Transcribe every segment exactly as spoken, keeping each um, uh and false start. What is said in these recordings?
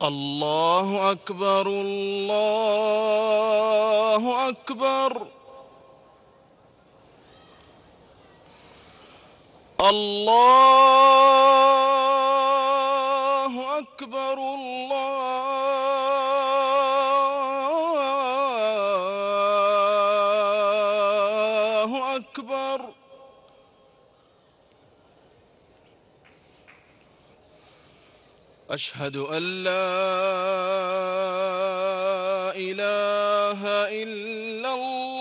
الله أكبر الله أكبر الله أكبر الله أكبر أشهد أن لا إله إلا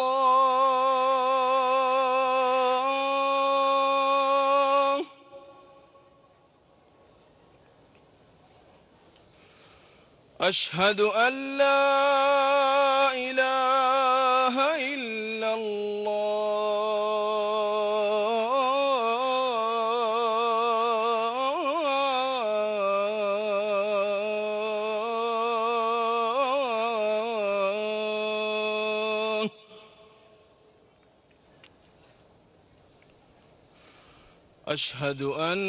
الله أشهد أن لا إله إلا الله أشهد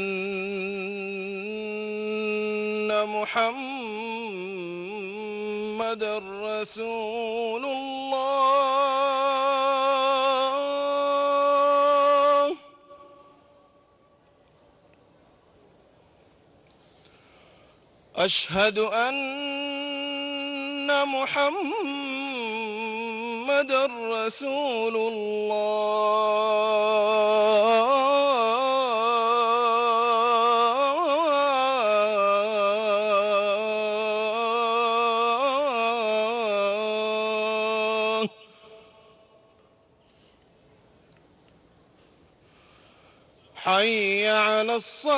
أن محمد رسول الله أشهد أن محمد رسول الله حي على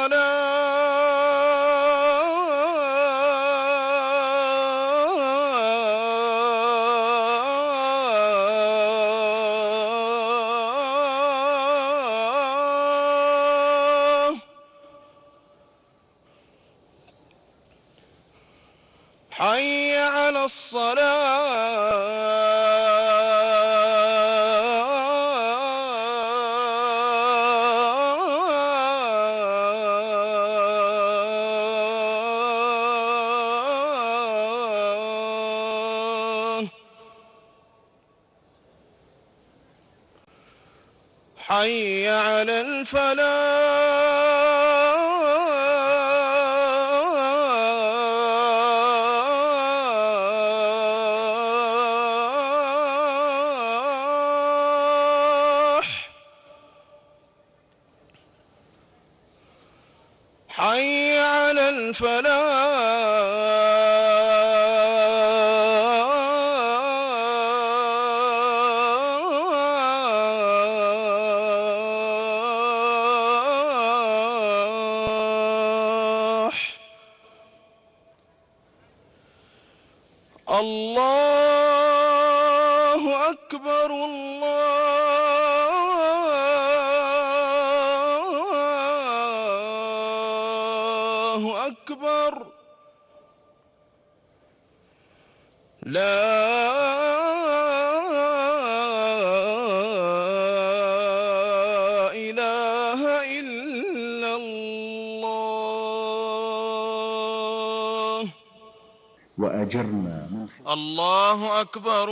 الصلاة حي على الصلاة حي على الفلاح حي على الفلاح الله أكبر الله أكبر لا إله إلا الله وأجرنا من الله أكبر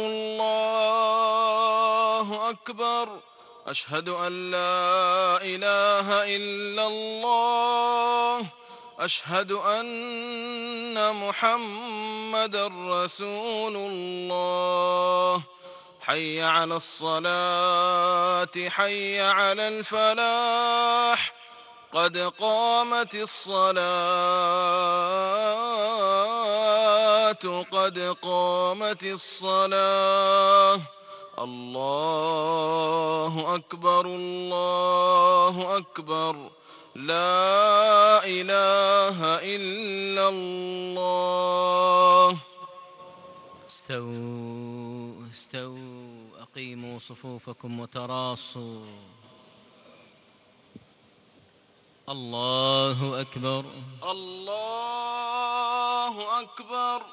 الله أكبر أشهد أن لا إله إلا الله أشهد أن محمد رسول الله حي على الصلاة حي على الفلاح قد قامت الصلاة قد قامت الصلاة الله أكبر الله أكبر لا إله إلا الله استووا استووا أقيموا صفوفكم وتراصوا الله أكبر الله أكبر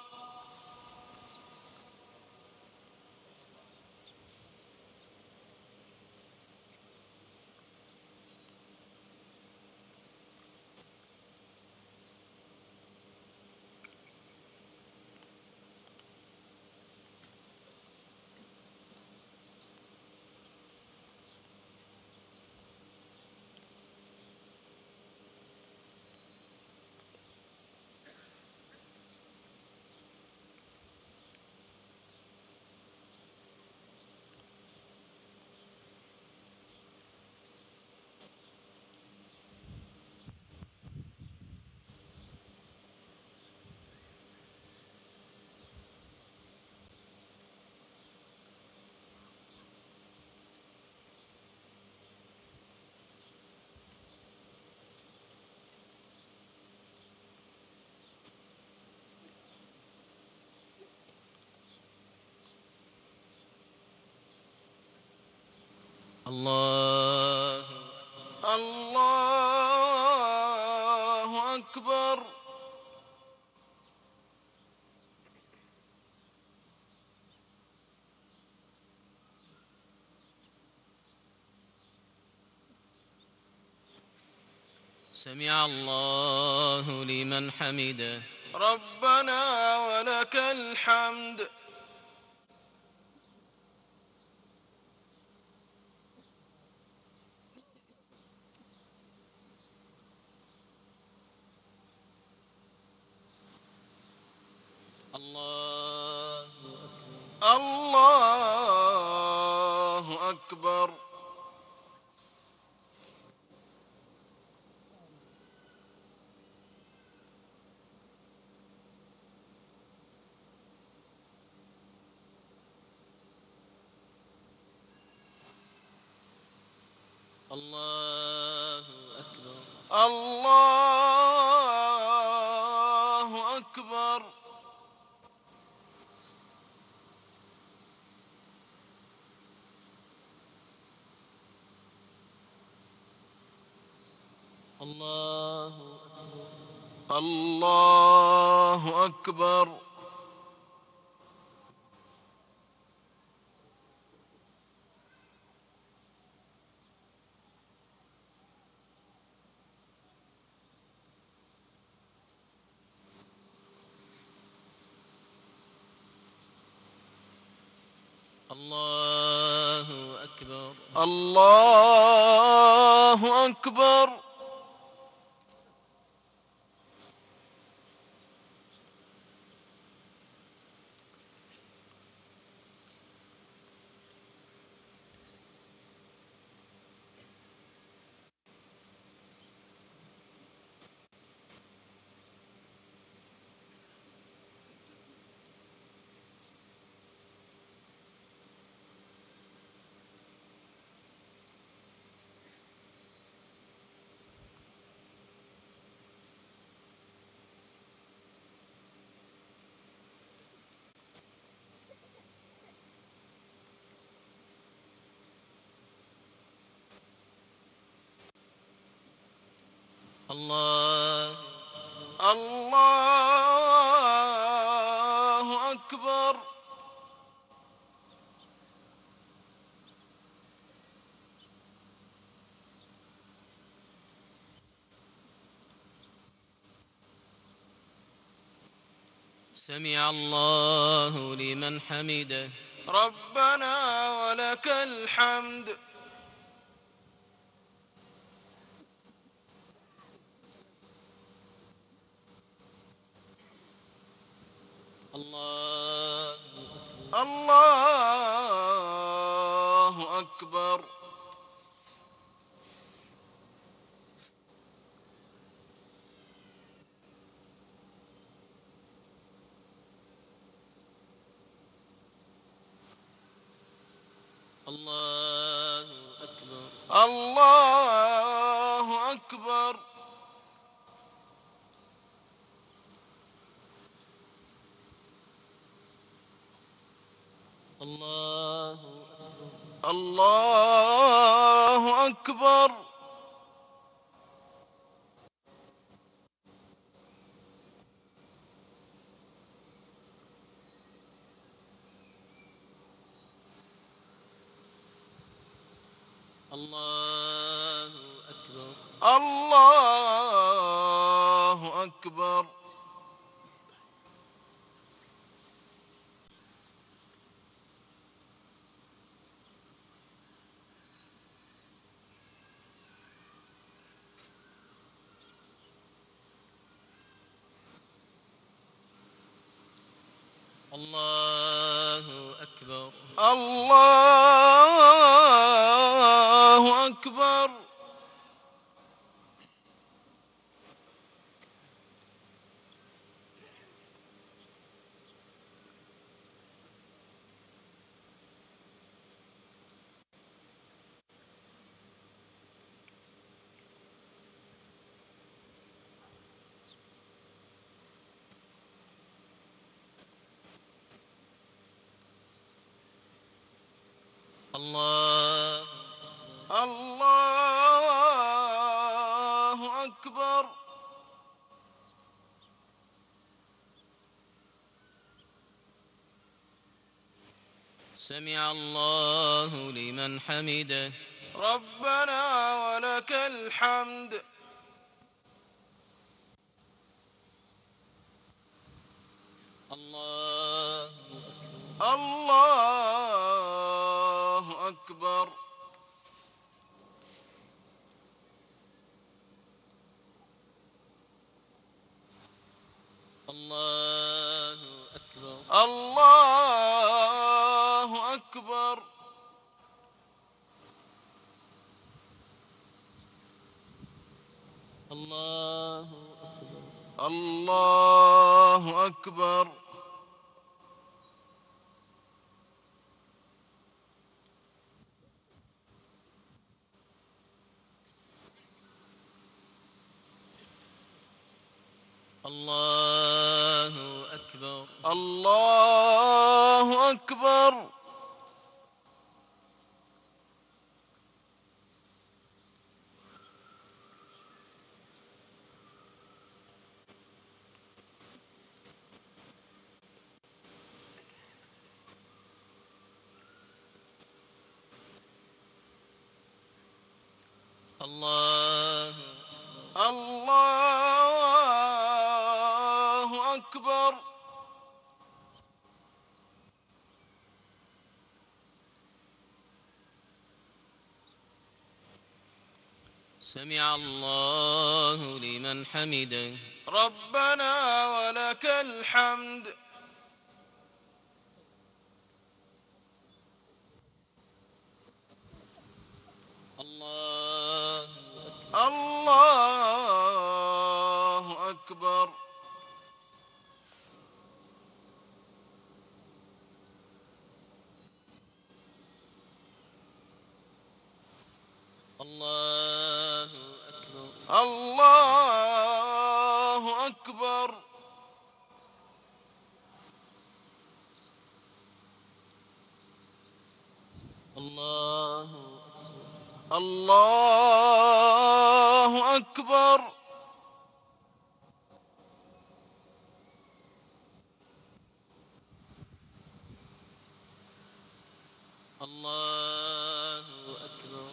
الله الله أكبر. سمع الله لمن حمده. ربنا ولك الحمد. الله الله أكبر. الله أكبر. الله أكبر. الله الله أكبر. الله أكبر. الله أكبر. الله الله أكبر. سمع الله لمن حمده. ربنا ولك الحمد. الله الله أكبر. الله أكبر. الله أكبر. الله الله أكبر. الله أكبر. الله أكبر. الله أكبر. الله أكبر. الله سمع الله لمن حمده. ربنا ولك الحمد. الله الله أكبر. الله أكبر. الله أكبر. الله الله أكبر. الله أكبر. الله أكبر. الله الله أكبر. سمع الله لمن حمده. ربنا ولك الحمد. الله الله أكبر. الله أكبر. الله أكبر. الله الله أكبر. الله أكبر.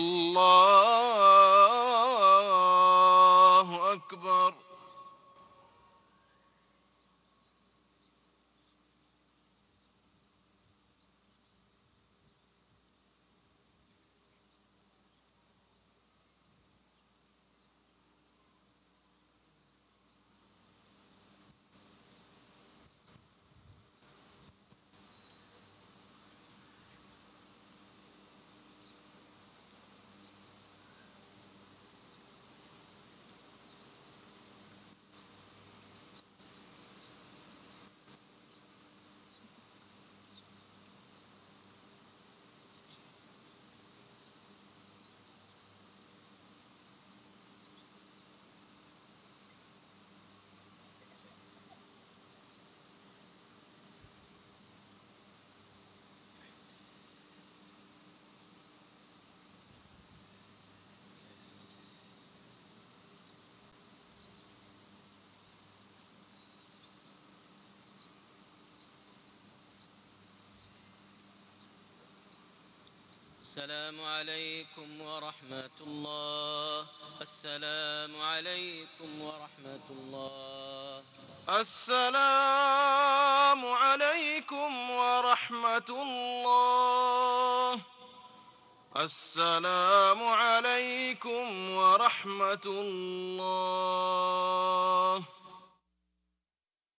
الله أكبر. السلام عليكم ورحمة الله. السلام عليكم ورحمة الله. السلام عليكم ورحمة الله. السلام عليكم ورحمة الله.